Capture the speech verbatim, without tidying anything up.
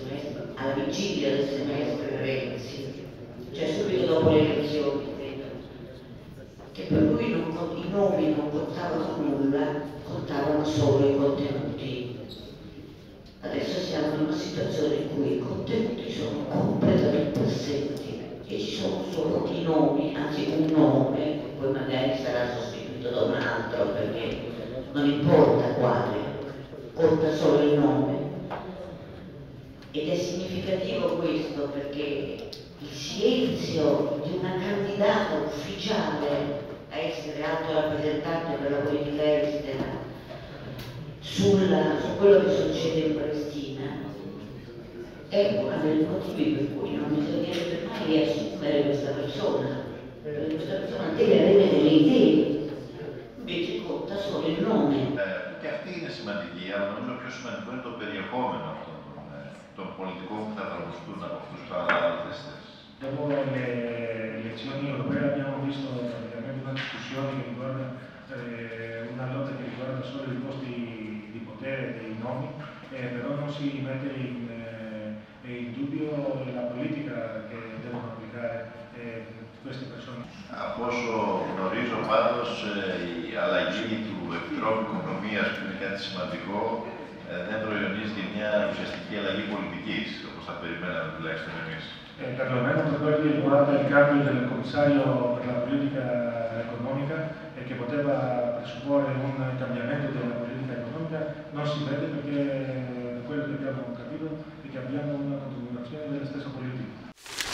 semestre, alla vigilia del semestre Renzi, cioè subito dopo le elezioni, che per lui non, i nomi non contavano nulla, contavano solo i contenuti. Adesso siamo in una situazione in cui i contenuti sono completamente assenti e ci sono solo i nomi, anzi un nome, che poi magari sarà sostituito da un altro, perché non importa quale, conta solo il nome. Ed è significativo questo perché il silenzio di una candidata ufficiale a essere alto rappresentante per la politica estera sulla, su quello che succede in Palestina è uno dei motivi per cui non bisognerebbe mai assumere questa persona, perché questa persona deve avere delle idee, invece conta solo il nome. Ε, και αυτή είναι σημαντική, αλλά νομίζω πιο σημαντικό είναι το περιεχόμενο αυτών των, των πολιτικών που θα εφαρμοστούν από αυτούς τους παραδείγματες. Dopo le elezioni europee abbiamo visto praticamente una discussione che riguarda eh, una lotta che riguarda solo i posti di potere, dei nomi, eh, però non si mette in, eh, in dubbio la politica che devono applicare eh, queste persone. Από όσο γνωρίζω πάντως η αλλαγή του επιτρόπου οικονομίας, που είναι κάτι σημαντικό, δεν προϊονίζει μια ουσιαστική αλλαγή πολιτικής, όπως θα περιμέναμε τουλάχιστον εμείς. Eh, perlomeno per quello che riguarda il cambio del commissario per la politica economica e che poteva presupporre un cambiamento della politica economica, non si vede perché quello che abbiamo capito è che abbiamo una continuazione della stessa politica.